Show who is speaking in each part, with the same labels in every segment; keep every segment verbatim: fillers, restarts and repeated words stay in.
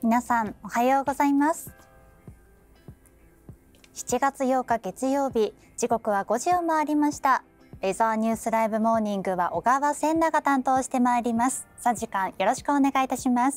Speaker 1: 皆さんおはようございます。しちがつようか月曜日、時刻はごじを回りました。ウェザーニュースライブモーニングは小川千奈が担当してまいります。さんじかんよろしくお願いいたします。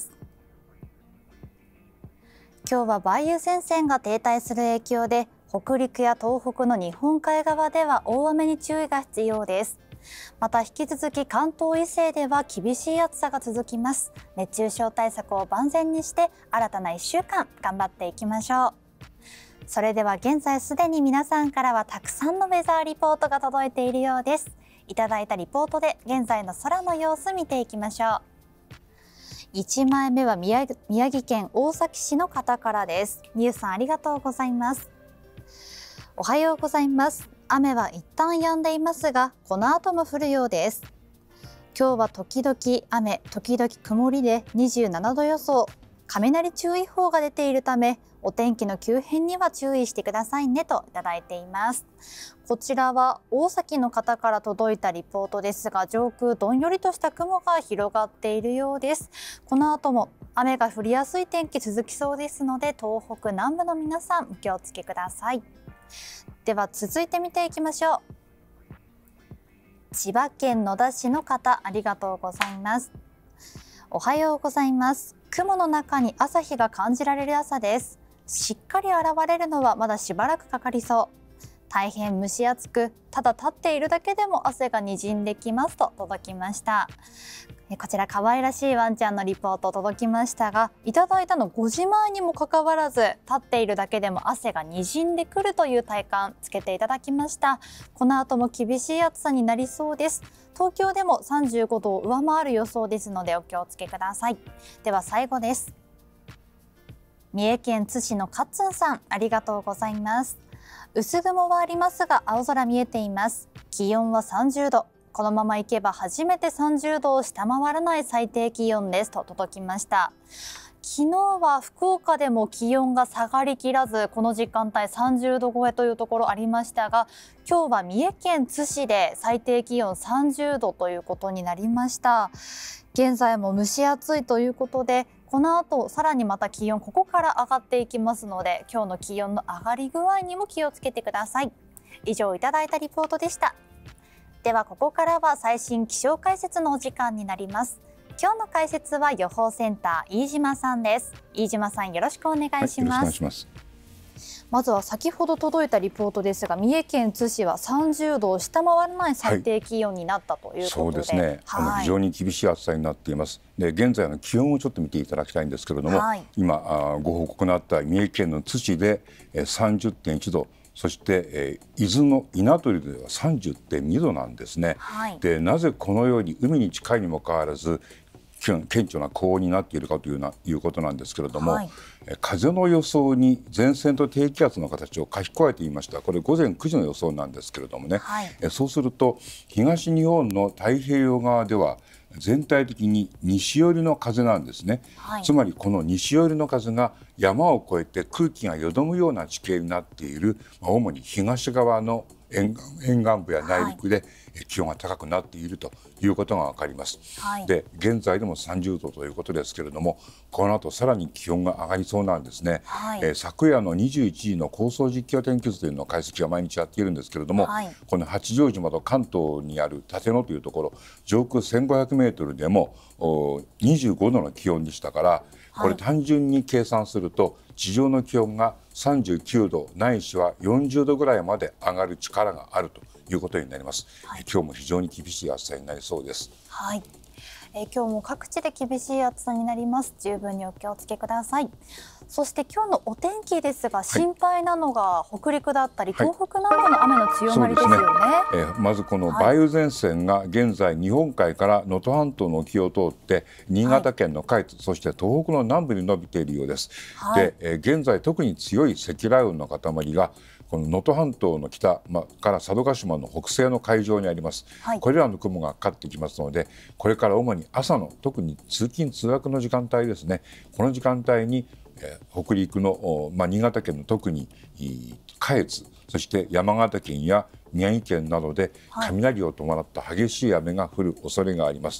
Speaker 1: 今日は梅雨前線が停滞する影響で、北陸や東北の日本海側では大雨に注意が必要です。また引き続き関東以西では厳しい暑さが続きます。熱中症対策を万全にして新たないっしゅうかん頑張っていきましょう。それでは現在すでに皆さんからはたくさんのウェザーリポートが届いているようです。いただいたリポートで現在の空の様子見ていきましょう。いちまいめは宮城県大崎市の方からです。みゆさんありがとうございます。おはようございます。雨は一旦止んでいますが、この後も降るようです。今日は時々雨、時々曇りでにじゅうななど予想。雷注意報が出ているため、お天気の急変には注意してくださいねといただいています。こちらは大崎の方から届いたリポートですが、上空どんよりとした雲が広がっているようです。この後も雨が降りやすい天気続きそうですので、東北南部の皆さんお気をつけください。では続いて見ていきましょう。千葉県野田市の方、ありがとうございます。おはようございます。雲の中に朝日が感じられる朝です。しっかり現れるのはまだしばらくかかりそう。大変蒸し暑く、ただ立っているだけでも汗がにじんできますと届きました。こちら可愛らしいワンちゃんのリポート届きましたが、いただいたのごじまえにもかかわらず、立っているだけでも汗がにじんでくるという体感つけていただきました。この後も厳しい暑さになりそうです。東京でもさんじゅうごどを上回る予想ですのでお気をつけください。では最後です。三重県津市のかっつんさん、ありがとうございます。薄雲はありますが青空見えています。気温はさんじゅうど。このままいけば初めてさんじゅうどを下回らない最低気温ですと届きました。昨日は福岡でも気温が下がりきらず、この時間帯さんじゅうど超えというところありましたが、今日は三重県津市で最低気温さんじゅうどということになりました。現在も蒸し暑いということで、この後さらにまた気温ここから上がっていきますので、今日の気温の上がり具合にも気をつけてください。以上いただいたリポートでした。ではここからは最新気象解説のお時間になります。今日の解説は予報センター飯島さんです。飯島さんよろしくお願いします。はい、まずは先ほど届いたリポートですが、三重県津市はさんじゅうどを下回らない最低気温になったということで、はい、
Speaker 2: そうですね、はい、あの非常に厳しい暑さになっています。で、現在の気温をちょっと見ていただきたいんですけれども、はい、今あご報告のあった三重県の津市で さんじゅってんいちど、そして、えー、伊豆の稲取では さんじゅってんにどなんですね。はい、で、なぜこのように海に近いにもかかわらず顕著な高温になっているかというないうことなんですけれども、はい、風の予想に前線と低気圧の形を書き加えていました。これごぜんくじの予想なんですけれどもね、はい、えそうすると東日本の太平洋側では全体的に西寄りの風なんですね。はい、つまりこの西寄りの風が山を越えて空気がよどむような地形になっている、主に東側の沿岸、沿岸部や内陸で気温が高くなっているということが分かります。はい、で、現在でもさんじゅうどということですけれども、この後さらに気温が上がりそうなんですね。はい、えー、昨夜のにじゅういちじの高層実況天気図というのを解析は毎日やっているんですけれども、はい、この八丈島と関東にある立野というところ、上空せんごひゃくメートルでもにじゅうごどの気温でしたから、これ単純に計算すると地上の気温がさんじゅうきゅうどないしはよんじゅうどぐらいまで上がる力があるということになります。はい、今日も非常に厳しい暑さになりそうです。
Speaker 1: はい、えー、今日も各地で厳しい暑さになります。十分にお気をつけください。そして今日のお天気ですが、心配なのが北陸だったり、はい、東北南部の雨の強まりですよね。
Speaker 2: えー、まずこの梅雨前線が現在日本海から能登半島の沖を通って新潟県の下越、はい、そして東北の南部に伸びているようです。はい、で、えー、現在特に強い積乱雲の塊がこの能登半島の北、ま、から佐渡島の北西の海上にあります。はい、これらの雲がかかってきますので、これから主に朝の特に通勤通学の時間帯ですね、この時間帯にえー、北陸の、まあ、新潟県の特に下越、そして山形県や宮城県などで雷を伴った激しい雨が降る恐れがあります。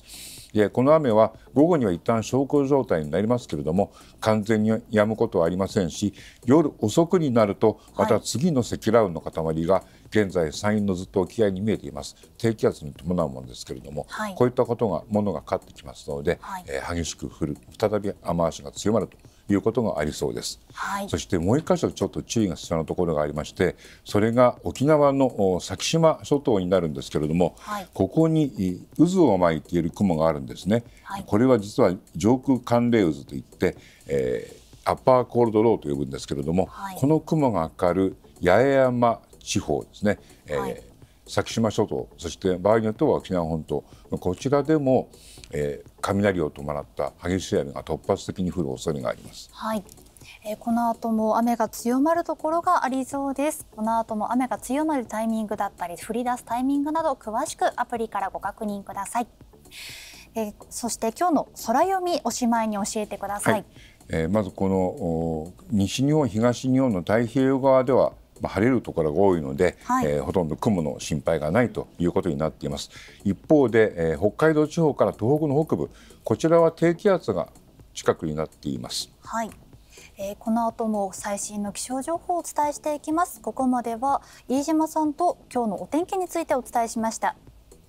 Speaker 2: でこの雨は午後には一旦小康状態になりますけれども、完全に止むことはありませんし、夜遅くになるとまた次の積乱雲の塊が現在山陰のずっと沖合に見えています。低気圧に伴うものですけれども、はい、こういったことがものがかかってきますので、はい、えー、激しく降る、再び雨足が強まるということがありそうです。はい、そしてもう一箇所ちょっと注意が必要なところがありまして、それが沖縄の先島諸島になるんですけれども、はい、ここに渦を巻いている雲があるんですね。はい、これは実は上空寒冷渦といって、えー、アッパーコールドローと呼ぶんですけれども、はい、この雲がかかる八重山地方ですね、はい、えー、先島諸島、そして場合によっては沖縄本島、こちらでも、えー、雷を伴った激しい雨が突発的に降る恐れがあります。
Speaker 1: はい、えー、この後も雨が強まるところがありそうです。この後も雨が強まるタイミングだったり降り出すタイミングなど詳しくアプリからご確認ください。えー、そして今日の空読みおしまいに教えてください。はい、
Speaker 2: えー、まずこの西日本東日本の太平洋側ではまあ、晴れるところが多いので、はい、えー、ほとんど雲の心配がないということになっています。一方で、えー、北海道地方から東北の北部、こちらは低気圧が近くになっています。
Speaker 1: はい、えー、この後も最新の気象情報をお伝えしていきます。ここまでは飯島さんと今日のお天気についてお伝えしました。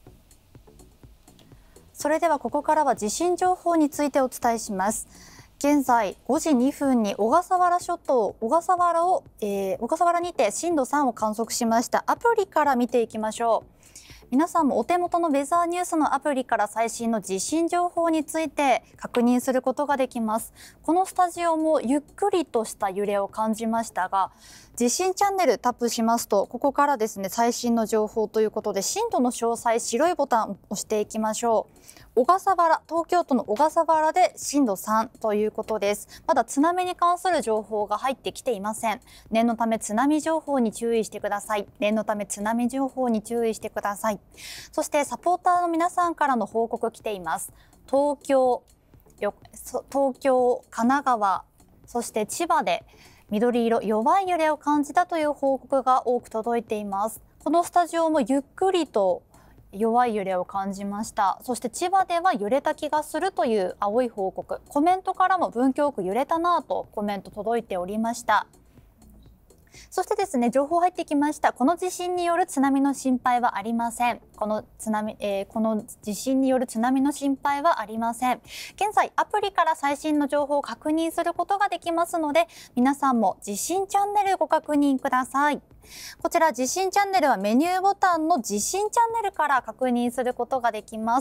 Speaker 1: それではここからは地震情報についてお伝えします。現在ごじにふんに小笠原諸島小笠原を、えー、小笠原にて震度さんを観測しました。アプリから見ていきましょう。皆さんもお手元のウェザーニュースのアプリから最新の地震情報について確認することができます。このスタジオもゆっくりとした揺れを感じましたが、地震チャンネルタップしますと、ここからですね、最新の情報ということで震度の詳細、白いボタンを押していきましょう。小笠原、東京都の小笠原で震度さんということです。まだ津波に関する情報が入ってきていません。念のため津波情報に注意してください。念のため津波情報に注意してください。そしてサポーターの皆さんからの報告来ています。東京、東京、神奈川、そして千葉で緑色、弱い揺れを感じたという報告が多く届いています。このスタジオもゆっくりと弱い揺れを感じました。そして千葉では揺れた気がするという青い報告、コメントからも文京区揺れたなぁとコメント届いておりました。そしてですね、情報入ってきました。この地震による津波の心配はありません。この津波、えー、この地震による津波の心配はありません。現在アプリから最新の情報を確認することができますので、皆さんも地震チャンネルご確認ください。こちら地震チャンネルはメニューボタンの地震チャンネルから確認することができます。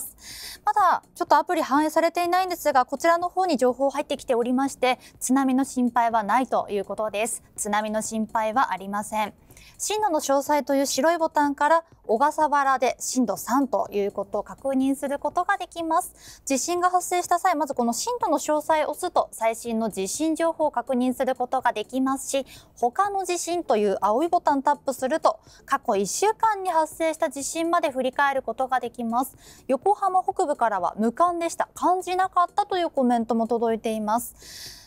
Speaker 1: まだちょっとアプリ反映されていないんですが、こちらの方に情報入ってきておりまして、津波の心配はないということです。津波の心配はありません。震度の詳細という白いボタンから小笠原で震度さんということを確認することができます。地震が発生した際、まずこの震度の詳細を押すと最新の地震情報を確認することができますし、他の地震という青いボタンタップすると過去いっしゅうかんに発生した地震まで振り返ることができます。横浜北部からは無感でした、感じなかったというコメントも届いています。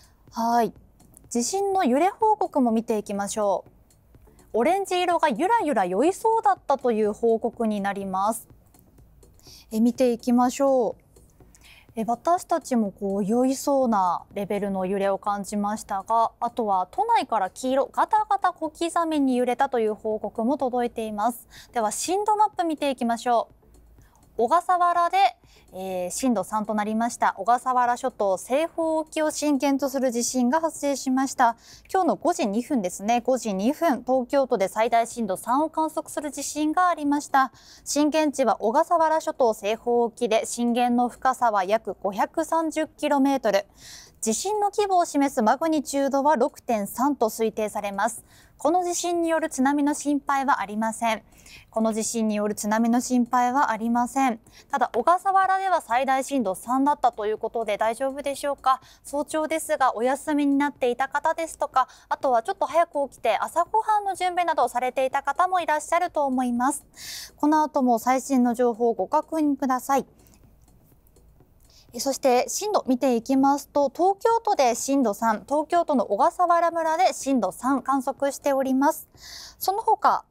Speaker 1: はい、地震の揺れ報告も見ていきましょう。オレンジ色がゆらゆら酔いそうだったという報告になります。え見ていきましょう。え私たちもこう酔いそうなレベルの揺れを感じましたが、あとは都内から黄色、ガタガタ小刻みに揺れたという報告も届いています。では震度マップ見ていきましょう。小笠原で、えー、震度さんとなりました。小笠原諸島西方沖を震源とする地震が発生しました。今日のごじにふんですね、ごじにふん、東京都で最大震度さんを観測する地震がありました。震源地は小笠原諸島西方沖で、震源の深さは約 ごひゃくさんじゅっキロメートル。地震の規模を示すマグニチュードは ろくてんさん と推定されます。この地震による津波の心配はありません。この地震による津波の心配はありません。ただ小笠原では最大震度さんだったということで大丈夫でしょうか。早朝ですがお休みになっていた方ですとか、あとはちょっと早く起きて朝ごはんの準備などをされていた方もいらっしゃると思います。この後も最新の情報をご確認ください。そして震度見ていきますと、東京都で震度さん、東京都の小笠原村で震度さん観測しております。その他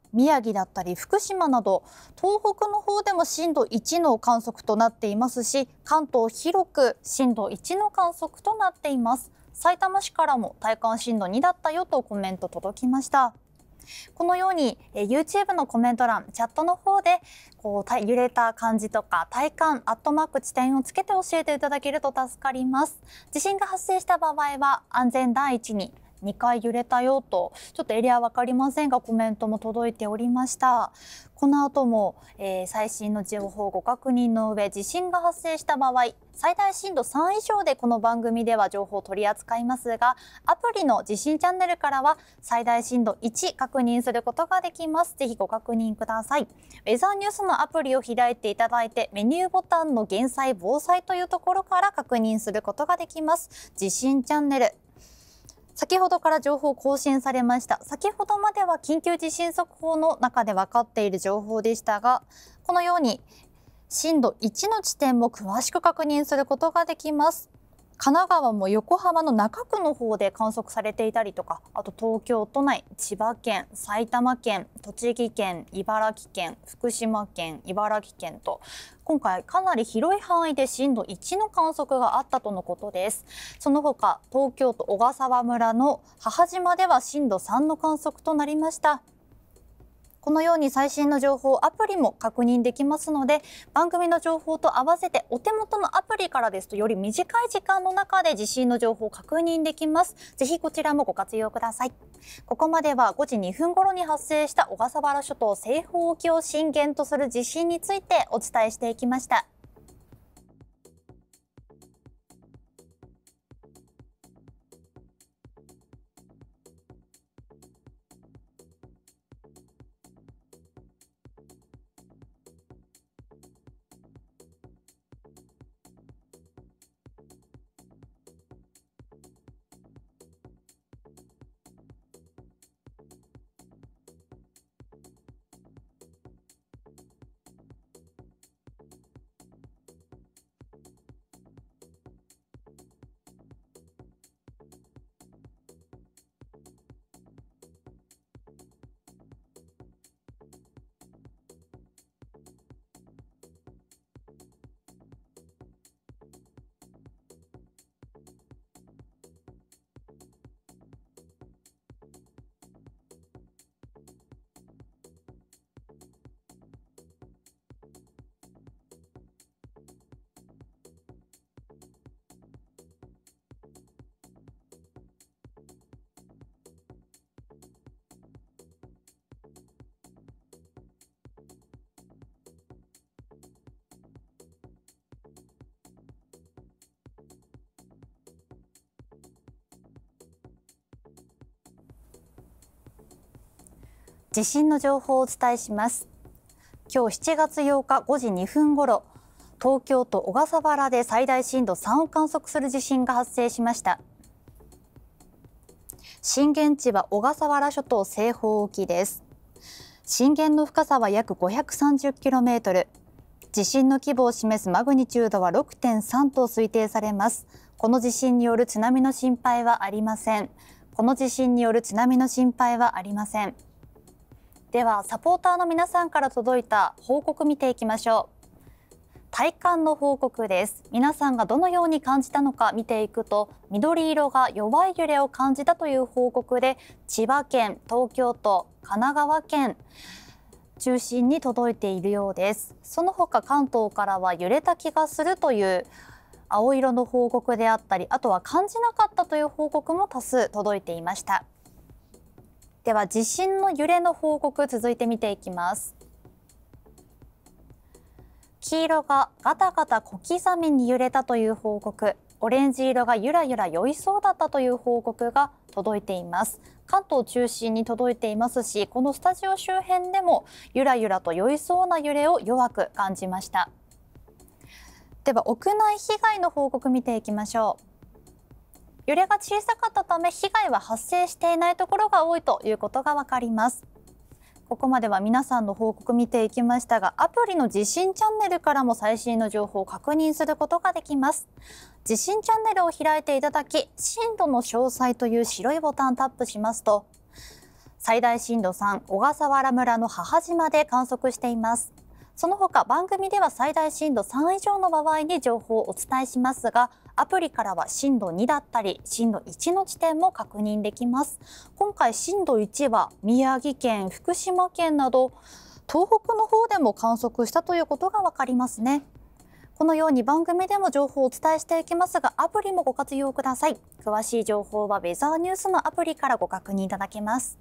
Speaker 1: 宮城だったり福島など東北の方でも震度いちの観測となっていますし、関東広く震度いちの観測となっています。さいたま市からも体感震度にだったよとコメント届きました。このようにえ YouTube のコメント欄、チャットの方でこう揺れた感じとか体感アットマーク地点をつけて教えていただけると助かります。地震が発生した場合は安全第一ににかい揺れたよと、ちょっとエリアわかりませんがコメントも届いておりました。この後も、えー、最新の情報をご確認の上、地震が発生した場合、最大震度さん以上でこの番組では情報を取り扱いますが、アプリの地震チャンネルからは最大震度いち確認することができます。ぜひご確認ください。ウェザーニュースのアプリを開いていただいて、メニューボタンの減災防災というところから確認することができます。地震チャンネル。先ほどから情報更新されました。先ほどまでは緊急地震速報の中で分かっている情報でしたが、このように震度いちの地点も詳しく確認することができます。神奈川も横浜の中区の方で観測されていたりとか、あと東京都内、千葉県、埼玉県、栃木県、茨城県、福島県、茨城県と、今回かなり広い範囲で震度いちの観測があったとのことです。その他、東京都小笠原村の母島では震度さんの観測となりました。このように最新の情報、アプリも確認できますので、番組の情報と合わせてお手元のアプリからですとより短い時間の中で地震の情報を確認できます。ぜひこちらもご活用ください。ここまではごじにふん頃に発生した小笠原諸島西方沖を震源とする地震についてお伝えしていきました。地震の情報をお伝えします。今日しちがつようかごじにふん頃、東京都小笠原で最大震度さんを観測する地震が発生しました。震源地は小笠原諸島西方沖です。震源の深さは約 ごひゃくさんじゅっキロメートル。地震の規模を示すマグニチュードは ろくてんさん と推定されます。この地震による津波の心配はありません。この地震による津波の心配はありません。では、サポーターの皆さんから届いた報告見ていきましょう。体感の報告です。皆さんがどのように感じたのか見ていくと、緑色が弱い揺れを感じたという報告で、千葉県、東京都、神奈川県中心に届いているようです。その他関東からは揺れた気がするという青色の報告であったり、あとは感じなかったという報告も多数届いていました。では地震の揺れの報告続いて見ていきます。黄色がガタガタ小刻みに揺れたという報告、オレンジ色がゆらゆら酔いそうだったという報告が届いています。関東を中心に届いていますし、このスタジオ周辺でもゆらゆらと酔いそうな揺れを弱く感じました。では屋内被害の報告見ていきましょう。揺れが小さかったため被害は発生していないところが多いということがわかります。ここまでは皆さんの報告見ていきましたが、アプリの地震チャンネルからも最新の情報を確認することができます。地震チャンネルを開いていただき、震度の詳細という白いボタンをタップしますと、 最大震度さん、小笠原村の母島で観測しています。その他番組では最大震度さん以上の場合に情報をお伝えしますが、アプリからは震度にだったり震度いちの地点も確認できます。今回震度いちは宮城県、福島県など東北の方でも観測したということがわかりますね。このように番組でも情報をお伝えしていきますが、アプリもご活用ください。詳しい情報はウェザーニュースのアプリからご確認いただけます。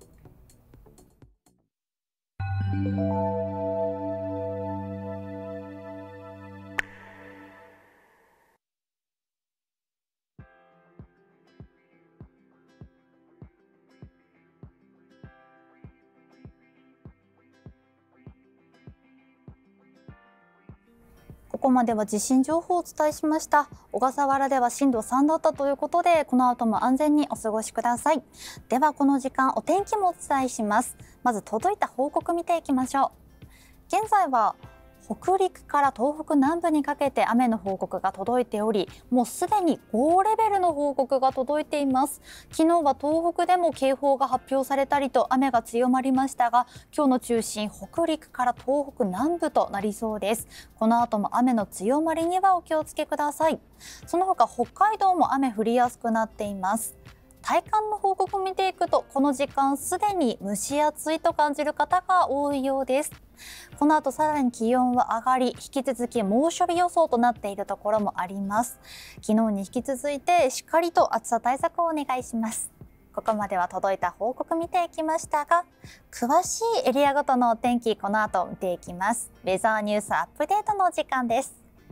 Speaker 1: ここまでは地震情報をお伝えしました。小笠原では震度さんだったということで、この後も安全にお過ごしください。ではこの時間お天気もお伝えします。まず届いた報告見ていきましょう。現在は北陸から東北南部にかけて雨の報告が届いており、もうすでにごレベルの報告が届いています。昨日は東北でも警報が発表されたりと雨が強まりましたが、今日の中心北陸から東北南部となりそうです。この後も雨の強まりにはお気をつけください。その他北海道も雨降りやすくなっています。体感の報告を見ていくと、この時間すでに蒸し暑いと感じる方が多いようです。この後さらに気温は上がり、引き続き猛暑日予想となっているところもあります。昨日に引き続いてしっかりと暑さ対策をお願いします。ここまでは届いた報告見ていきましたが、詳しいエリアごとのお天気この後見ていきます。ウェザーニュースアップデートのお時間です。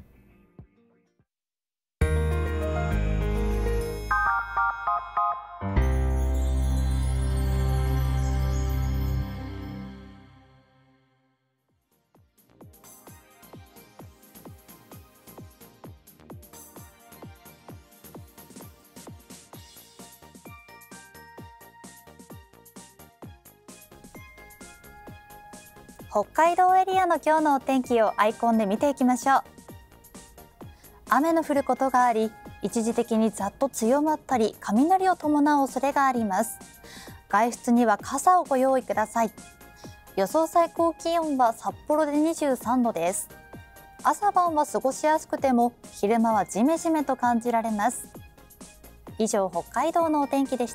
Speaker 1: 北海道エリアの今日のお天気をアイコンで見ていきましょう。雨の降ることがあり、一時的にざっと強まったり雷を伴う恐れがあります。外出には傘をご用意ください。予想最高気温は札幌でにじゅうさんどです。朝晩は過ごしやすくても昼間はジメジメと感じられます。以上、北海道のお天気でした。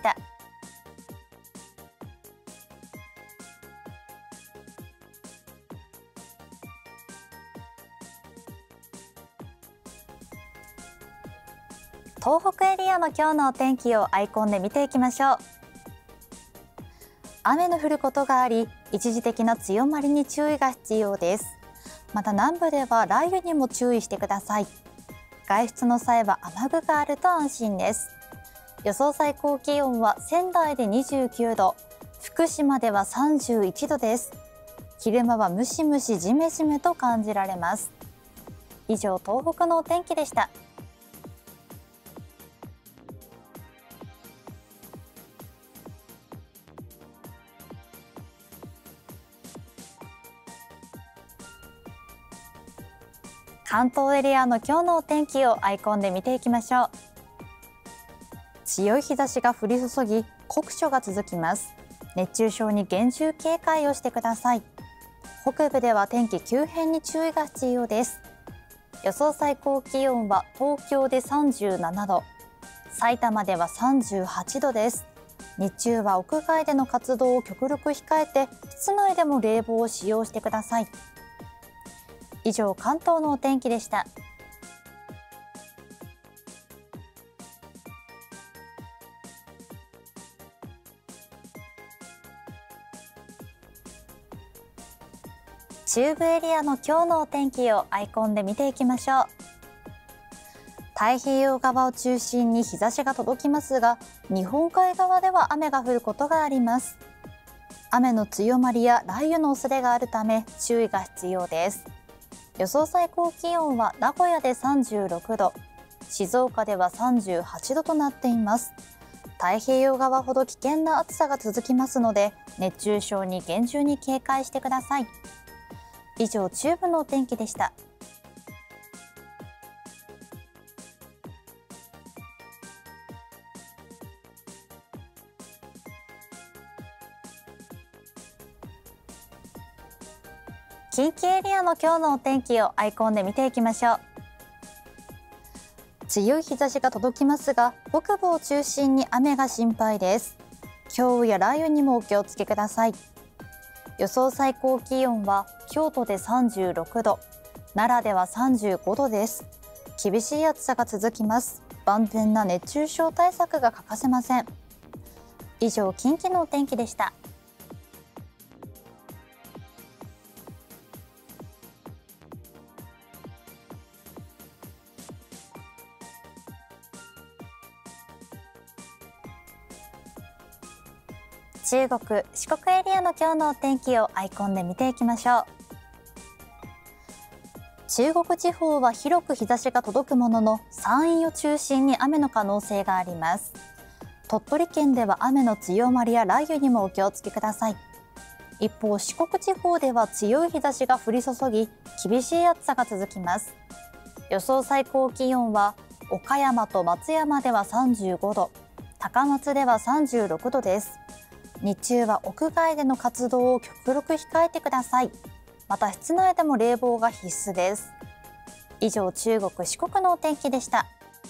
Speaker 1: 東北エリアの今日のお天気をアイコンで見ていきましょう。雨の降ることがあり、一時的な強まりに注意が必要です。また南部では雷雨にも注意してください。外出の際は雨具があると安心です。予想最高気温は仙台でにじゅうきゅうど、福島ではさんじゅういちどです。昼間はムシムシジメジメと感じられます。以上、東北のお天気でした。関東エリアの今日のお天気をアイコンで見ていきましょう。強い日差しが降り注ぎ、酷暑が続きます。熱中症に厳重警戒をしてください。北部では天気急変に注意が必要です。予想最高気温は東京でさんじゅうななど、埼玉ではさんじゅうはちどです。日中は屋外での活動を極力控えて、室内でも冷房を使用してください。以上、関東のお天気でした。中部エリアの今日のお天気をアイコンで見ていきましょう。太平洋側を中心に日差しが届きますが、日本海側では雨が降ることがあります。雨の強まりや雷雨の恐れがあるため注意が必要です。予想最高気温は名古屋でさんじゅうろくど、静岡ではさんじゅうはちどとなっています。太平洋側ほど危険な暑さが続きますので、熱中症に厳重に警戒してください。以上、中部のお天気でした。 近畿エリアの今日のお天気をアイコンで見ていきましょう。強い日差しが届きますが、北部を中心に雨が心配です。強雨や雷雨にもお気をつけください。予想最高気温は京都でさんじゅうろくど、奈良ではさんじゅうごどです。厳しい暑さが続きます。万全な熱中症対策が欠かせません。以上、近畿のお天気でした。中国・四国エリアの今日のお天気をアイコンで見ていきましょう。中国地方は広く日差しが届くものの、山陰を中心に雨の可能性があります。鳥取県では雨の強まりや雷雨にもお気をつけください。一方、四国地方では強い日差しが降り注ぎ、厳しい暑さが続きます。予想最高気温は岡山と松山ではさんじゅうごど、高松ではさんじゅうろくどです。日中は屋外での活動を極力控えてください。また室内でも冷房が必須です。以上、中国・四国のお天気でした。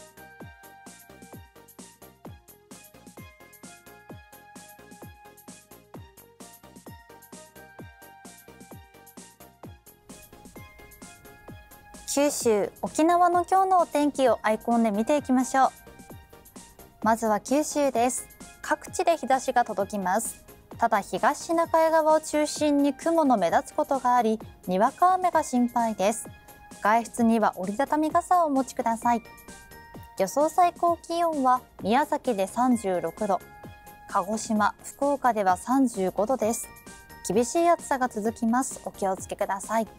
Speaker 1: 九州・沖縄の今日のお天気をアイコンで見ていきましょう。まずは九州です。各地で日差しが届きます。ただ、東シナ海側を中心に雲の目立つことがあり、にわか雨が心配です。外出には折りたたみ傘をお持ちください。予想最高気温は宮崎でさんじゅうろくど、鹿児島・福岡ではさんじゅうごどです。厳しい暑さが続きます。お気をつけください。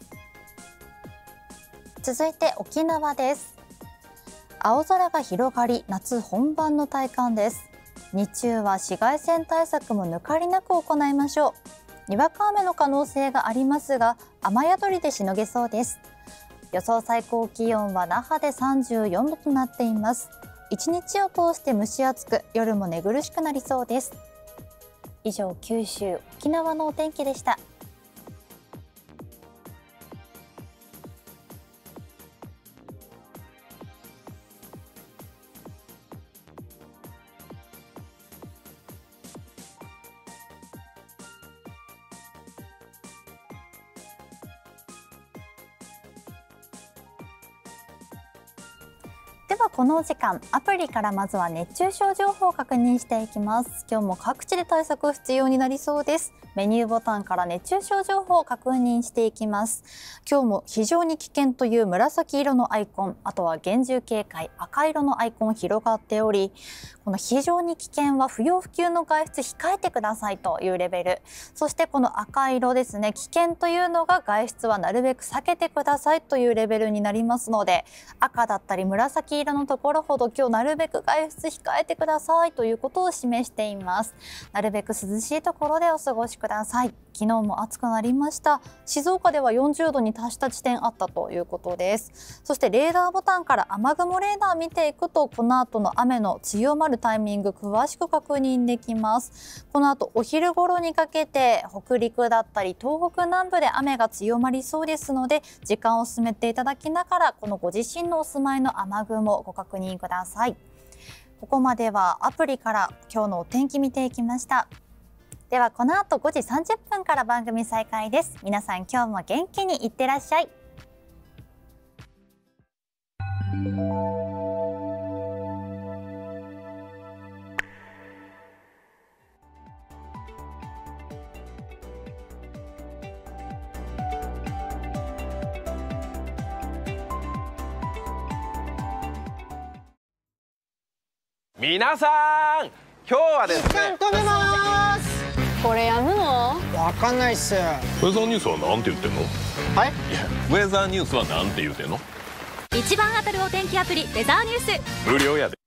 Speaker 1: 続いて沖縄です。青空が広がり、夏本番の体感です。日中は紫外線対策も抜かりなく行いましょう。にわか雨の可能性がありますが、雨宿りでしのげそうです。予想最高気温は那覇でさんじゅうよんどとなっています。一日を通して蒸し暑く、夜も寝苦しくなりそうです。以上、九州・沖縄のお天気でした。ではこのお時間、アプリからまずは熱中症情報を確認していきます。今日も各地で対策必要になりそうです。メニューボタンから熱中症情報を確認していきます。今日も非常に危険という紫色のアイコン、あとは厳重警戒赤色のアイコン広がっており、この非常に危険は不要不急の外出控えてくださいというレベル。そしてこの赤色ですね、危険というのが外出はなるべく避けてくださいというレベルになりますので、赤だったり紫色のところほど今日なるべく外出控えてくださいということを示しています。なるべく涼しいところでお過ごしください。昨日も暑くなりました。静岡ではよんじゅうどに達した地点あったということです。そしてレーダーボタンから雨雲レーダー見ていくと、この後の雨の強まるタイミング詳しく確認できます。この後お昼頃にかけて北陸だったり東北南部で雨が強まりそうですので、時間を進めていただきながら、このご自身のお住まいの雨雲をご確認ください。ここまではアプリから今日のお天気見ていきました。ではこの後ごじさんじゅっぷんから番組再開です。皆さん今日も元気にいってらっしゃい。
Speaker 3: 皆さん、今日はですね、
Speaker 4: 一旦止めます。これやむの？わかんないっす。
Speaker 5: ウェザーニュースはなんて言ってんの？
Speaker 4: はい？
Speaker 5: いや、ウェザーニュースはなんて言うてんの？
Speaker 6: 一番当たるお天気アプリウェザーニュース、
Speaker 5: 無料やで。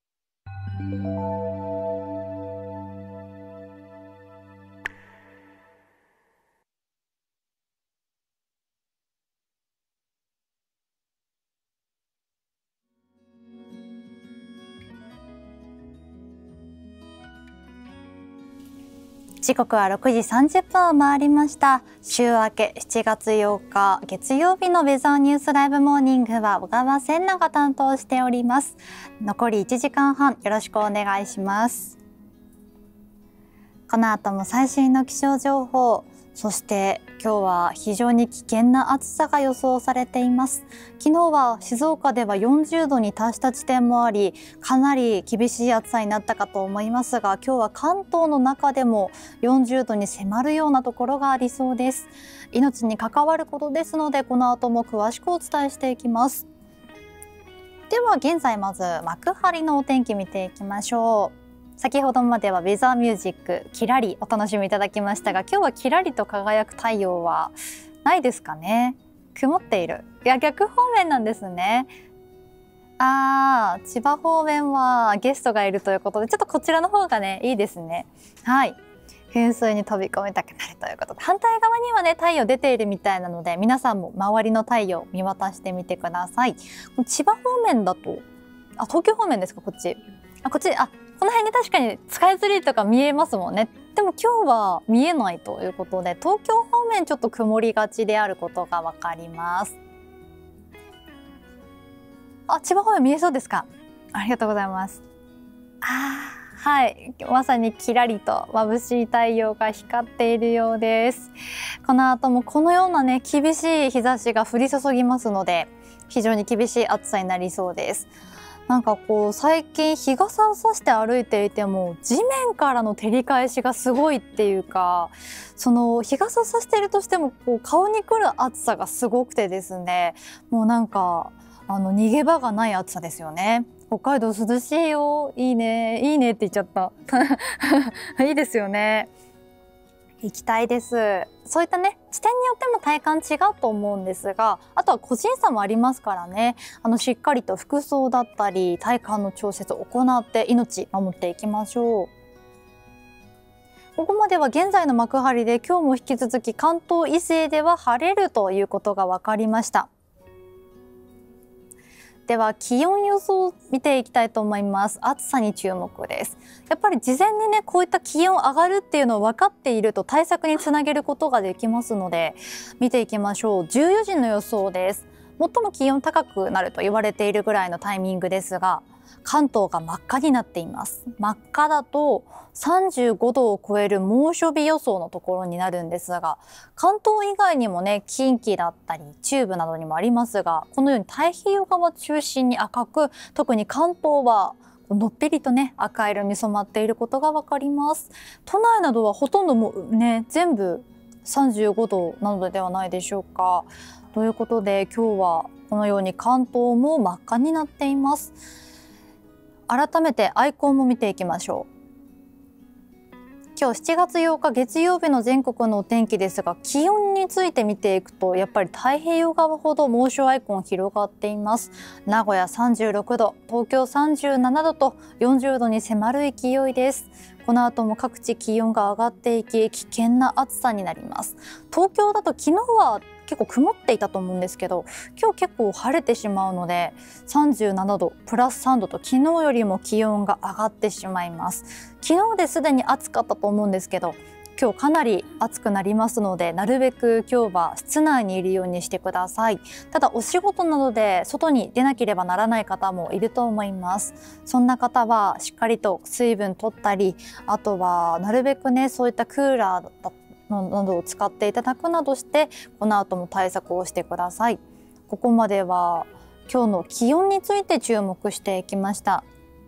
Speaker 1: 時刻はろくじさんじゅっぷんを回りました。週明けしちがつようか月曜日のウェザーニュースライブモーニングは小川千奈が担当しております。残りいちじかんはんよろしくお願いします。この後も最新の気象情報、そして今日は非常に危険な暑さが予想されています。昨日は静岡ではよんじゅうどに達した地点もあり、かなり厳しい暑さになったかと思いますが、今日は関東の中でもよんじゅうどに迫るようなところがありそうです。命に関わることですので、この後も詳しくお伝えしていきます。では現在まず幕張のお天気見ていきましょう。先ほどまではウェザーミュージックキラリお楽しみいただきましたが、今日はキラリと輝く太陽はないですかね。曇っている。いや、逆方面なんですね。あー、千葉方面はゲストがいるということで、ちょっとこちらの方がねいいですね。はい、噴水に飛び込みたくなるということで、反対側にはね太陽出ているみたいなので、皆さんも周りの太陽を見渡してみてください。千葉方面だと、あ、東京方面ですか、こっち。あ、こっち、あ、この辺に確かにスカイツリーとか見えますもんね。でも今日は見えないということで、東京方面ちょっと曇りがちであることがわかります。あ、千葉方面見えそうですか。ありがとうございます。あー、はい、まさにキラリと眩しい太陽が光っているようです。この後もこのようなね厳しい日差しが降り注ぎますので、非常に厳しい暑さになりそうです。なんかこう最近日傘を差して歩いていても地面からの照り返しがすごいっていうか、その日傘を差しているとしてもこう顔に来る暑さがすごくてですね、もうなんかあの逃げ場がない暑さですよね。北海道涼しいよ、いいねいいねって言っちゃったいいですよね。行きたいです。そういったね地点によっても体感違うと思うんですが、あとは個人差もありますからね、あのしっかりと服装だったり体感の調節を行って命守っていきましょう。ここまでは現在の幕張で、今日も引き続き関東以西では晴れるということが分かりました。では気温予想を見ていきたいと思います。暑さに注目です。やっぱり事前にねこういった気温上がるっていうのを分かっていると対策につなげることができますので、見ていきましょう。じゅうよじの予想です。最も気温高くなると言われているぐらいのタイミングですが、関東が真っ赤になっています。真っ赤だとさんじゅうごどを超える猛暑日予想のところになるんですが、関東以外にもね近畿だったり中部などにもありますが、このように太平洋側中心に赤く、特に関東はのっぺりとね赤色に染まっていることがわかります。都内などはほとんどもうね全部さんじゅうごどなのではないでしょうか。ということで今日はこのように関東も真っ赤になっています。改めてアイコンも見ていきましょう。今日しちがつようか月曜日の全国のお天気ですが、気温について見ていくとやっぱり太平洋側ほど猛暑アイコン広がっています。名古屋さんじゅうろくど、東京さんじゅうななどとよんじゅうどに迫る勢いです。この後も各地気温が上がっていき、危険な暑さになります。東京だと昨日は結構曇っていたと思うんですけど、今日結構晴れてしまうのでさんじゅうななどプラスさんどと昨日よりも気温が上がってしまいます。昨日ですでに暑かったと思うんですけど、今日かなり暑くなりますので、なるべく今日は室内にいるようにしてください。ただお仕事などで外に出なければならない方もいると思います。そんな方はしっかりと水分取ったり、あとはなるべくねそういったクーラーだったなどを使っていただくなどして、この後も対策をしてください。ここまでは今日の気温について注目していきました。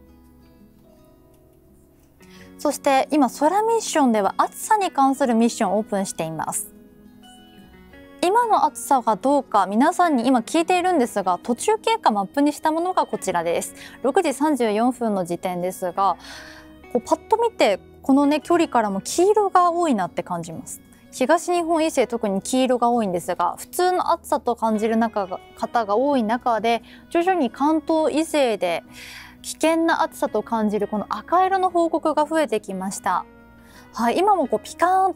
Speaker 1: そして今空ミッションでは暑さに関するミッションをオープンしています。今の暑さがどうか皆さんに今聞いているんですが、途中経過マップにしたものがこちらです。ろくじさんじゅうよんぷんの時点ですが、こうパッと見てこのね距離からも黄色が多いなって感じます。東日本以西特に黄色が多いんですが、普通の暑さと感じる中が方が多い中で、徐々に関東以西で危険な暑さと感じるこの赤色の報告が増えてきました。はい、今もこうピカーンと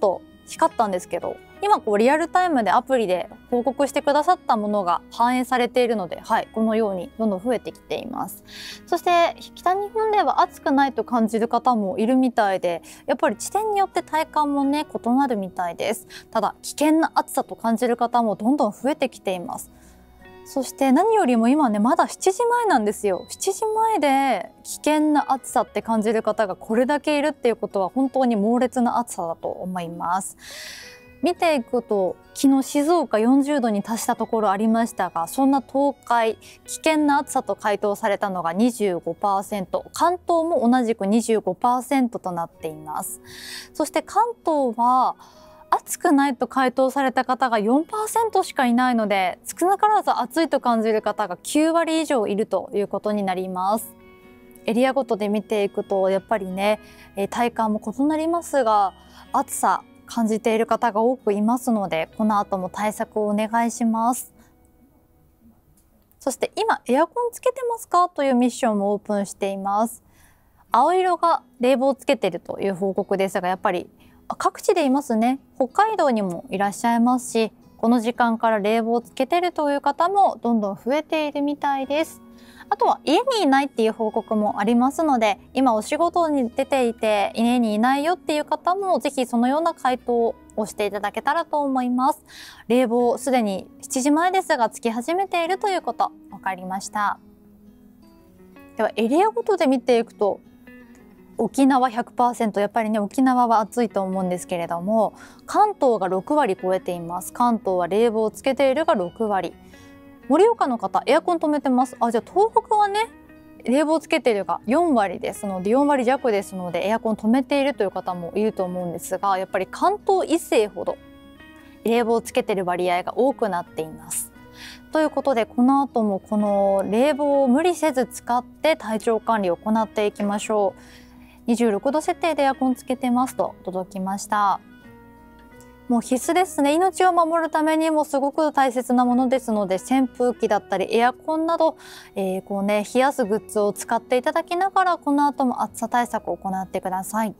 Speaker 1: 光ったんですけど、今こうリアルタイムでアプリで報告してくださったものが反映されているので、はい、このようにどんどん増えてきています。そして北日本では暑くないと感じる方もいるみたいで、やっぱり地点によって体感もね異なるみたいです。ただ危険な暑さと感じる方もどんどん増えてきています。そして何よりも今ねまだしちじまえなんですよ。しちじまえで危険な暑さって感じる方がこれだけいるっていうことは本当に猛烈な暑さだと思います。見ていくと昨日静岡よんじゅうどに達したところありましたが、そんな東海危険な暑さと回答されたのが にじゅうごパーセント、 関東も同じく にじゅうごパーセント となっています。そして関東は暑くないと回答された方が よんパーセント しかいないので、少なからず暑いと感じる方がきゅうわり以上いるということになります。エリアごとで見ていくとやっぱりね体感も異なりますが、暑さ感じている方が多くいますので、この後も対策をお願いします。そして今エアコンつけてますかというミッションもオープンしています。青色が冷房つけているという報告ですが、やっぱり各地でいますね。北海道にもいらっしゃいますし、この時間から冷房つけてるという方もどんどん増えているみたいです。あとは家にいないっていう報告もありますので、今お仕事に出ていて家にいないよっていう方もぜひそのような回答をしていただけたらと思います。冷房すでにしちじまえですがつき始めているということ分かりました。ではエリアごとで見ていくと、沖縄 ひゃくパーセント、 やっぱりね沖縄は暑いと思うんですけれども、関東がろくわり超えています。関東は冷房をつけているがろくわり。盛岡の方エアコン止めてます。あ、じゃあ東北はね冷房つけているがよんわりですので、よんわりじゃくですのでエアコン止めているという方もいると思うんですが、やっぱり関東以西ほど冷房つけている割合が多くなっています。ということでこの後もこの冷房を無理せず使って体調管理を行っていきましょう。にじゅうろくど設定でエアコンつけてますと届きました。もう必須ですね。命を守るためにもすごく大切なものですので、扇風機だったりエアコンなど、えー、こうね冷やすグッズを使っていただきながら、この後も暑さ対策を行ってください。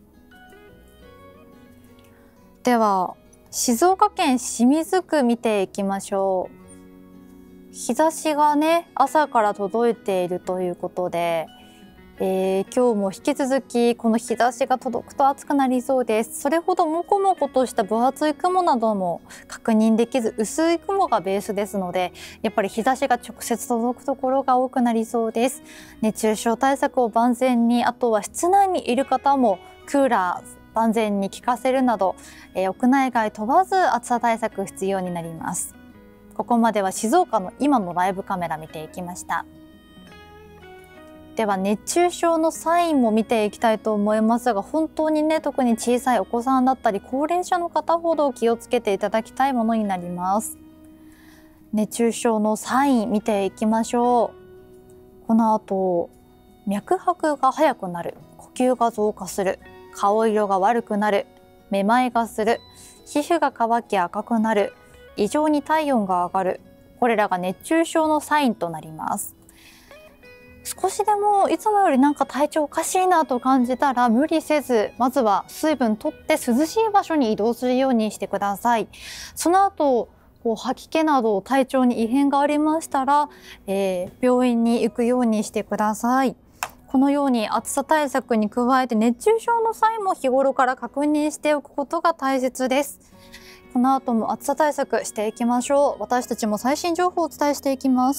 Speaker 1: では静岡県清水区見ていきましょう。日差しがね朝から届いているということで、えー、今日も引き続きこの日差しが届くと暑くなりそうです。それほどもこもことした分厚い雲なども確認できず、薄い雲がベースですので、やっぱり日差しが直接届くところが多くなりそうです。熱中症対策を万全に、あとは室内にいる方もクーラー万全に効かせるなど、えー、屋内外問わず暑さ対策必要になります。ここまでは静岡の今のライブカメラ見ていきました。では熱中症のサインも見ていきたいと思いますが、本当にね特に小さいお子さんだったり高齢者の方ほど気をつけていただきたいものになります。熱中症のサイン見ていきましょう。この後脈拍が速くなる、呼吸が増加する、顔色が悪くなる、めまいがする、皮膚が乾き赤くなる、異常に体温が上がる、これらが熱中症のサインとなります。少しでもいつもよりなんか体調おかしいなと感じたら無理せず、まずは水分とって涼しい場所に移動するようにしてください。その後こう吐き気など体調に異変がありましたら、えー、病院に行くようにしてください。このように暑さ対策に加えて熱中症の際も日頃から確認しておくことが大切です。この後も暑さ対策していきましょう。私たちも最新情報をお伝えしていきます。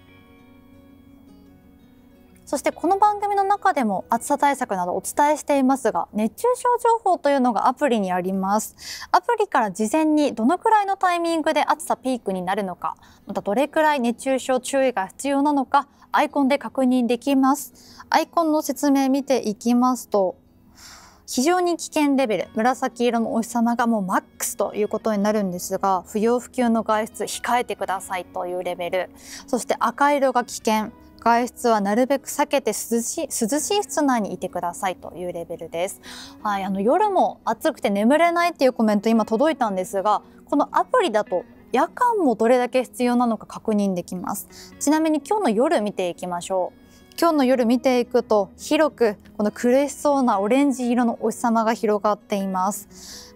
Speaker 1: そしてこの番組の中でも暑さ対策などお伝えしていますが、熱中症情報というのがアプリにあります。アプリから事前にどのくらいのタイミングで暑さピークになるのか、またどれくらい熱中症注意が必要なのか、アイコンで確認できます。アイコンの説明見ていきますと、非常に危険レベル、紫色のお日様がもうマックスということになるんですが、不要不急の外出控えてくださいというレベル。そして赤色が危険、外出はなるべく避けて涼しい、涼しい室内にいてくださいというレベルです。はい、あの夜も暑くて眠れないっていうコメント今届いたんですが、このアプリだと夜間もどれだけ必要なのか確認できます。ちなみに今日の夜見ていきましょう。今日の夜見ていくと広くこの苦しそうなオレンジ色のお日様が広がっています。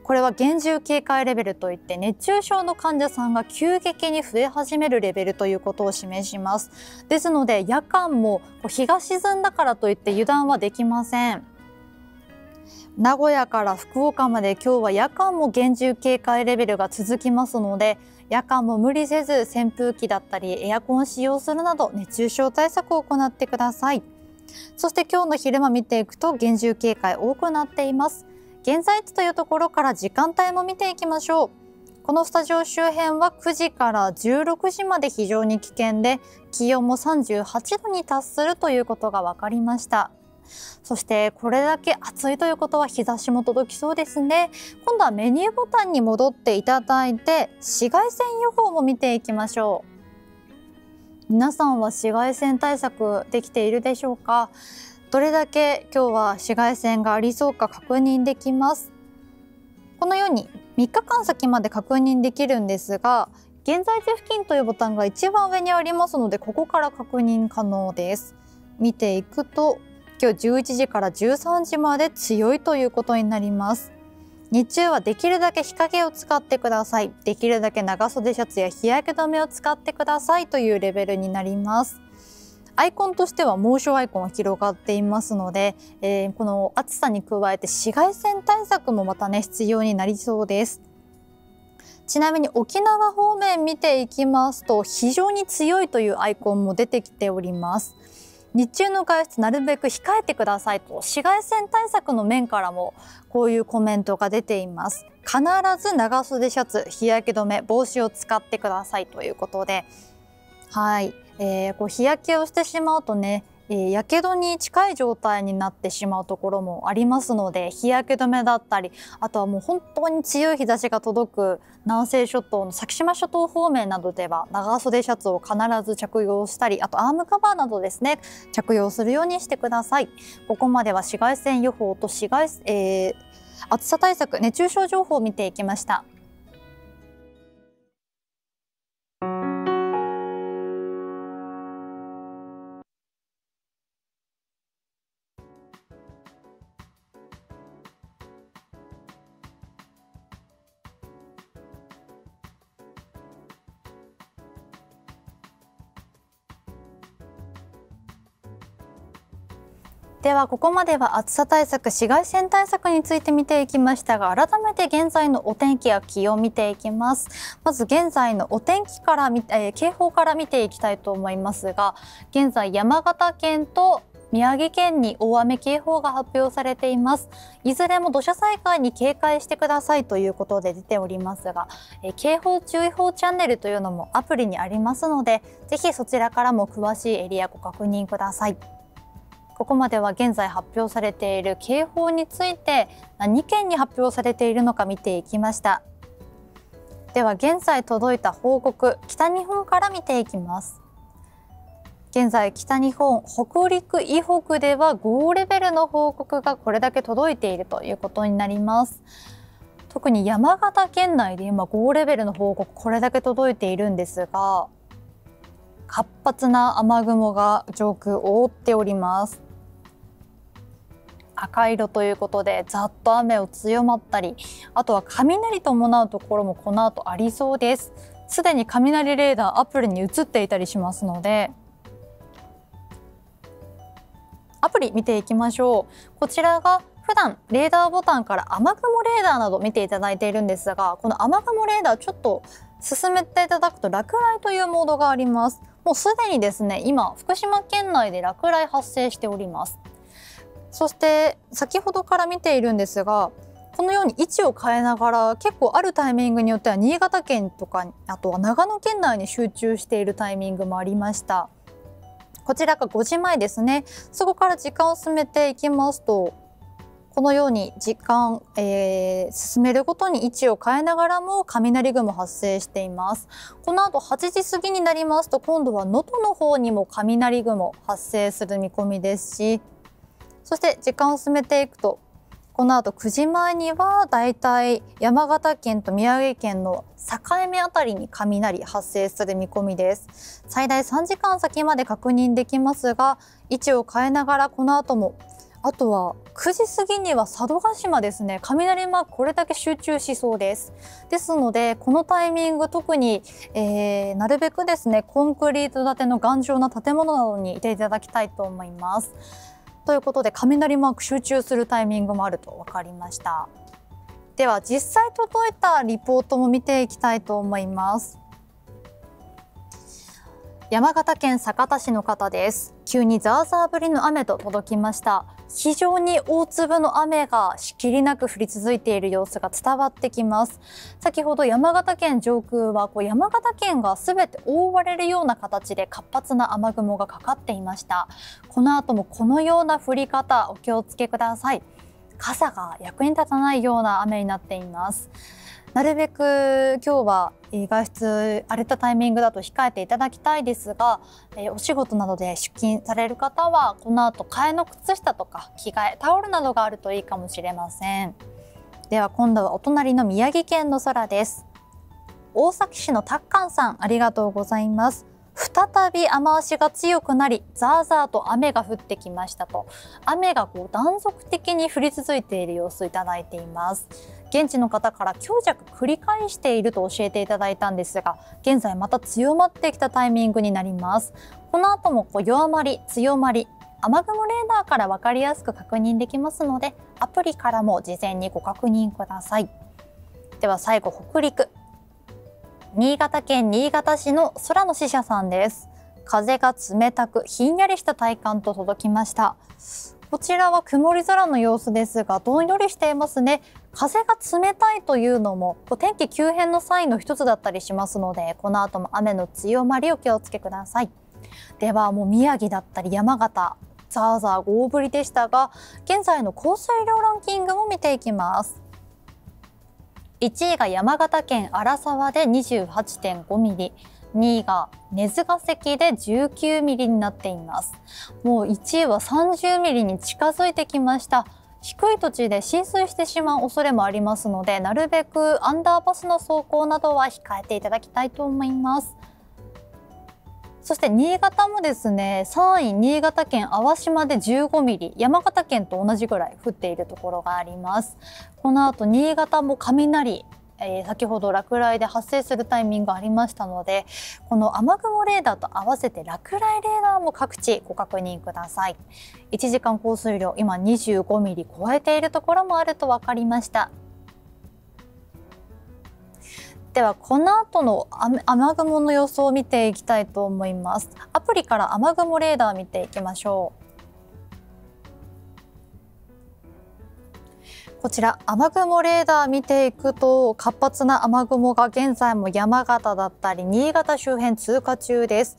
Speaker 1: これは厳重警戒レベルといって熱中症の患者さんが急激に増え始めるレベルということを示します。ですので夜間も日が沈んだからといって油断はできません。名古屋から福岡まで今日は夜間も厳重警戒レベルが続きますので、夜間も無理せず扇風機だったりエアコンを使用するなど熱中症対策を行ってください。そして今日の昼間見ていくと厳重警戒多くなっています。現在地というところから時間帯も見ていきましょう。このスタジオ周辺はくじからじゅうろくじまで非常に危険で、気温もさんじゅうはちどに達するということが分かりました。そしてこれだけ暑いということは日差しも届きそうですね。今度はメニューボタンに戻っていただいて紫外線予報も見ていきましょう。皆さんは紫外線対策できているでしょうか。どれだけ今日は紫外線がありそうか確認できます。このようにみっかかん先まで確認できるんですが、現在地付近というボタンが一番上にありますので、ここから確認可能です。見ていくと今日じゅういちじからじゅうさんじまで強いということになります。日中はできるだけ日陰を使ってください。できるだけ長袖シャツや日焼け止めを使ってくださいというレベルになります。アイコンとしては猛暑アイコンが広がっていますので、えー、この暑さに加えて紫外線対策もまたね必要になりそうです。ちなみに沖縄方面見ていきますと、非常に強いというアイコンも出てきております。日中の外出なるべく控えてくださいと紫外線対策の面からもこういうコメントが出ています。必ず長袖シャツ、日焼け止め、帽子を使ってくださいということで、はい、えー、こう日焼けをしてしまうとね、えー、やけどに近い状態になってしまうところもありますので、日焼け止めだったり、あとはもう本当に強い日差しが届く南西諸島の先島諸島方面などでは長袖シャツを必ず着用したり、あとアームカバーなどですね着用するようにしてください。ここまでは紫外線予報と紫外、えー、暑さ対策、熱中症情報を見ていきました。ではここまでは暑さ対策、紫外線対策について見ていきましたが、改めて現在のお天気や気温を見ていきます。まず現在のお天気から見、えー、警報から見ていきたいと思いますが、現在山形県と宮城県に大雨警報が発表されています。いずれも土砂災害に警戒してくださいということで出ておりますが、えー、警報注意報チャンネルというのもアプリにありますので、ぜひそちらからも詳しいエリアご確認ください。ここまでは現在発表されている警報について何県に発表されているのか見ていきました。では現在届いた報告、北日本から見ていきます。現在北日本、北陸以北ではごレベルの報告がこれだけ届いているということになります。特に山形県内で今ごレベルの報告これだけ届いているんですが、活発な雨雲が上空を覆っております。赤色ということでざっと雨を強まったり、あとは雷伴うところもこの後ありそうです。すでに雷レーダーアプリに映っていたりしますので、アプリ見ていきましょう。こちらが普段レーダーボタンから雨雲レーダーなど見ていただいているんですが、この雨雲レーダーちょっと進めていただくと落雷というモードがあります。もうすでにですね、今福島県内で落雷発生しております。そして先ほどから見ているんですが、このように位置を変えながら結構あるタイミングによっては新潟県とか、あとは長野県内に集中しているタイミングもありました。こちらがごじまえですね。そこから時間を進めていきますと、このように時間、えー、進めるごとに位置を変えながらも雷雲発生しています。この後はちじ過ぎになりますと、今度は能登の方にも雷雲発生する見込みですし、そして時間を進めていくと、この後くじまえにはだいたい山形県と宮城県の境目あたりに雷発生する見込みです。最大さんじかん先まで確認できますが、位置を変えながらこの後も、あとはくじ過ぎには佐渡島ですね、雷マークこれだけ集中しそうです。ですのでこのタイミング特に、えー、なるべくですねコンクリート建ての頑丈な建物などにいていただきたいと思います。ということで雷マーク集中するタイミングもあると分かりました。では実際届いたリポートも見ていきたいと思います。山形県酒田市の方です。急にザーザー降りの雨と届きました。非常に大粒の雨がしきりなく降り続いている様子が伝わってきます。先ほど山形県上空はこう山形県がすべて覆われるような形で活発な雨雲がかかっていました。この後もこのような降り方お気をつけください。傘が役に立たないような雨になっています。なるべく今日は外出荒れたタイミングだと控えていただきたいですが、お仕事などで出勤される方はこの後替えの靴下とか着替えタオルなどがあるといいかもしれません。では今度はお隣の宮城県の空です。大崎市のたっかんさん、ありがとうございます。再び雨足が強くなりザーザーと雨が降ってきましたと、雨がこう断続的に降り続いている様子をいただいています。現地の方から強弱繰り返していると教えていただいたんですが、現在また強まってきたタイミングになります。この後もこう弱まり強まり雨雲レーダーから分かりやすく確認できますので、アプリからも事前にご確認ください。では最後北陸、新潟県新潟市の空の使者さんです。風が冷たくひんやりした体感と届きました。こちらは曇り空の様子ですがどんよりしていますね。風が冷たいというのも天気急変のサインの一つだったりしますので、この後も雨の強まりお気をつけください。ではもう宮城だったり山形ザーザー大降りでしたが、現在の降水量ランキングも見ていきます。いちいが山形県荒沢で にじゅうはちてんごミリ、にいが根津ヶ関でじゅうきゅうミリになっています。もういちいはさんじゅうミリに近づいてきました。低い土地で浸水してしまう恐れもありますので、なるべくアンダーパスの走行などは控えていただきたいと思います。そして新潟もですね、さんい新潟県粟島でじゅうごミリ、山形県と同じぐらい降っているところがあります。この後新潟も雷、えー、先ほど落雷で発生するタイミングがありましたので、この雨雲レーダーと合わせて落雷レーダーも各地ご確認ください。いちじかん降水量今にじゅうごミリ超えているところもあると分かりました。ではこの後の雨雲の予想を見ていきたいと思います。アプリから雨雲レーダー見ていきましょう。こちら雨雲レーダー見ていくと、活発な雨雲が現在も山形だったり新潟周辺通過中です。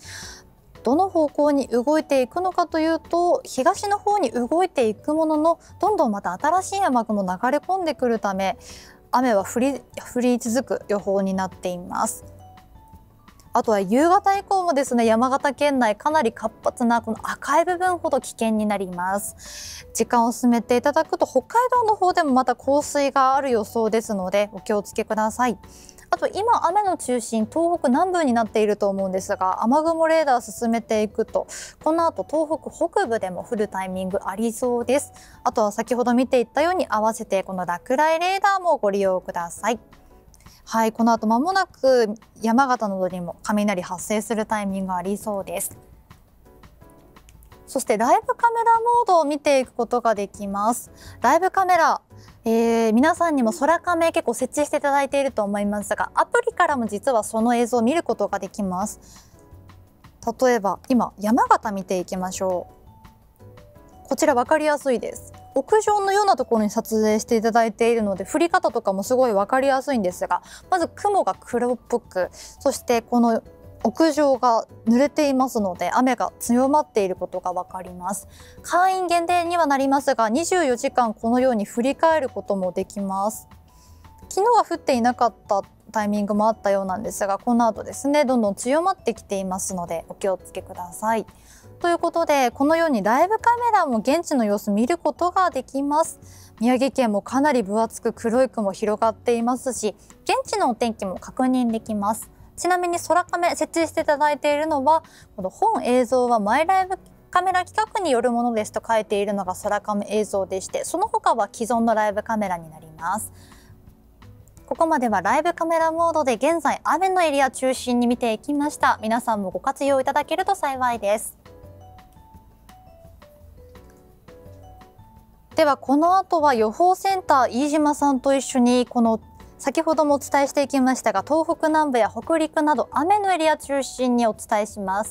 Speaker 1: どの方向に動いていくのかというと、東の方に動いていくものの、どんどんまた新しい雨雲流れ込んでくるため雨は降り、降り続く予報になっています。あとは夕方以降もですね、山形県内かなり活発なこの赤い部分ほど危険になります。時間を進めていただくと北海道の方でもまた降水がある予想ですのでお気をつけください。あと今雨の中心東北南部になっていると思うんですが、雨雲レーダー進めていくとこの後東北北部でも降るタイミングありそうです。あとは先ほど見ていったように合わせてこの落雷レーダーもご利用ください。はい、この後間もなく山形などにも雷発生するタイミングがありそうです。そしてライブカメラモードを見ていくことができます。ライブカメラ、えー、皆さんにも空カメ結構設置していただいていると思いますが、アプリからも実はその映像を見ることができます。例えば今山形見ていきましょう。こちら分かりやすいです。屋上のようなところに撮影していただいているので降り方とかもすごい分かりやすいんですが、まず雲が黒っぽく、そしてこの屋上が濡れていますので雨が強まっていることが分かります。会員限定にはなりますがにじゅうよじかんこのように振り返ることもできます。昨日は降っていなかったタイミングもあったようなんですが、この後ですねどんどん強まってきていますのでお気をつけください。ということでこのようにライブカメラも現地の様子見ることができます。宮城県もかなり分厚く黒い雲広がっていますし、現地のお天気も確認できます。ちなみに空カメ設置していただいているのはこの本映像はマイライブカメラ規格によるものですと書いているのが空カメ映像でして、その他は既存のライブカメラになります。ここまではライブカメラモードで現在雨のエリア中心に見ていきました。皆さんもご活用いただけると幸いです。ではこの後は予報センター飯島さんと一緒に、この先ほどもお伝えしていきましたが、東北南部や北陸など雨のエリア中心にお伝えします。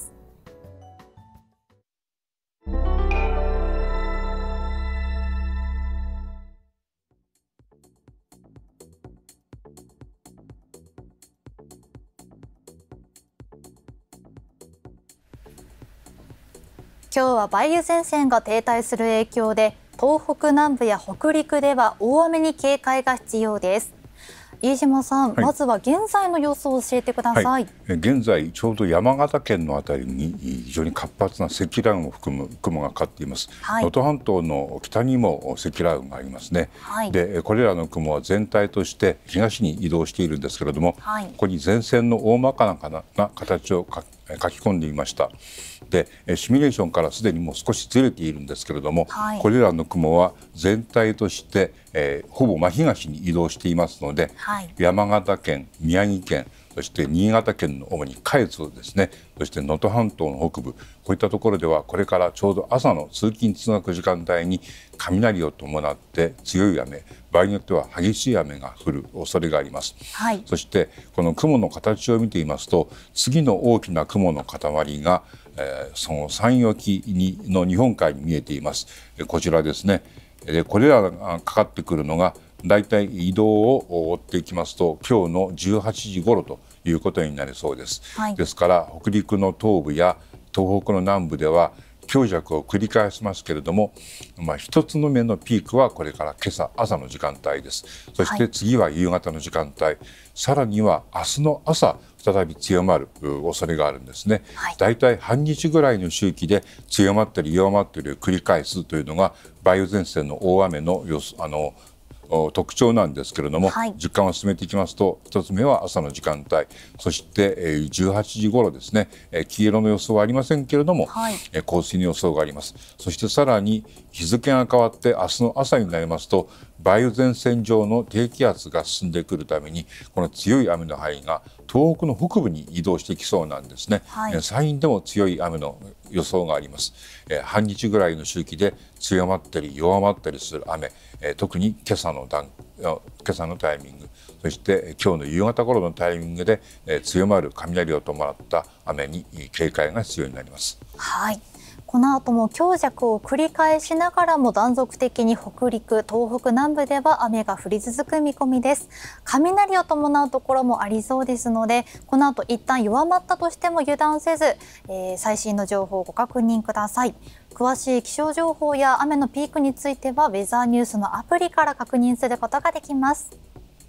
Speaker 1: 今日は梅雨前線が停滞する影響で、東北南部や北陸では大雨に警戒が必要です。飯島さん、はい、まずは現在の様子を教えてください。はい、
Speaker 2: 現在ちょうど山形県のあたりに非常に活発な積乱雲を含む雲がかかっています。能登、はい、半島の北にも積乱雲がありますね。はい、でこれらの雲は全体として東に移動しているんですけれども、はい、ここに前線の大まかな形を書き込んでいました。でシミュレーションからすでにもう少しずれているんですけれども、はい、これらの雲は全体として、えー、ほぼ真東に移動していますので、はい、山形県、宮城県、そして新潟県の主に下越ですね、そして能登半島の北部、こういったところではこれからちょうど朝の通勤通学時間帯に雷を伴って強い雨、場合によっては激しい雨が降る恐れがあります。はい、そしてこの雲の形を見ていますと、次の大きな雲の塊がえー、その山陽沖にの日本海に見えています。こちらですね。でこれらがかかってくるのがだいたい移動を追っていきますと、今日のじゅうはちじ頃ということになりそうです。はい、ですから北陸の東部や東北の南部では強弱を繰り返しますけれども、まあ、一つの目のピークはこれから今朝朝の時間帯です。そして次は夕方の時間帯、はい、さらには明日の朝再び強まる恐れがあるんですね。はい、だいたい半日ぐらいの周期で強まったり弱まったりを繰り返すというのが梅雨前線の大雨の予想あの特徴なんですけれども、はい、時間を進めていきますと、一つ目は朝の時間帯、そしてじゅうはちじ頃ですね、黄色の予想はありませんけれども、はい、降水の予想があります。そしてさらに日付が変わって明日の朝になりますと、梅雨前線上の低気圧が進んでくるために、この強い雨の範囲が東北の北部に移動してきそうなんですね。はい、山陰でも強い雨の予想があります。えー、半日ぐらいの周期で強まったり弱まったりする雨、えー、特に今朝の段今朝のタイミング、そして今日の夕方頃のタイミングで、えー、強まる雷を伴った雨に警戒が必要になります。
Speaker 1: はい、この後も強弱を繰り返しながらも断続的に北陸、東北南部では雨が降り続く見込みです。雷を伴うところもありそうですので、この後一旦弱まったとしても油断せず、えー、最新の情報をご確認ください。詳しい気象情報や雨のピークについてはウェザーニュースのアプリから確認することができます。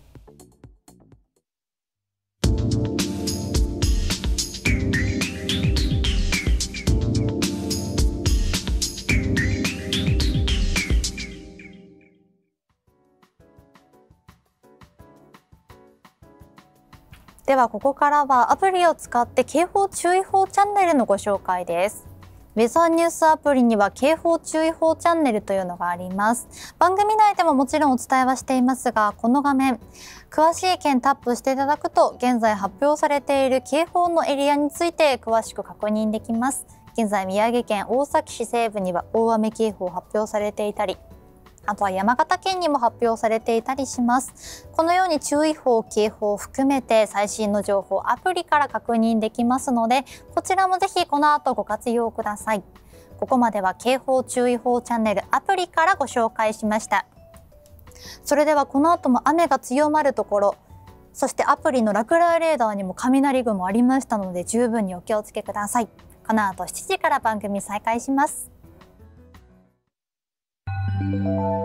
Speaker 1: ではここからはアプリを使って警報注意報チャンネルのご紹介です。ウェザーニュースアプリには警報注意報チャンネルというのがあります。番組内でももちろんお伝えはしていますが、この画面詳しい件タップしていただくと、現在発表されている警報のエリアについて詳しく確認できます。現在宮城県大崎市西部には大雨警報発表されていたり、あとは山形県にも発表されていたりします。このように注意報、警報を含めて最新の情報アプリから確認できますので、こちらもぜひこの後ご活用ください。ここまでは警報注意報チャンネルアプリからご紹介しました。それではこの後も雨が強まるところ、そしてアプリの落雷レーダーにも雷雲ありましたので十分にお気をつけください。この後しちじから番組再開します。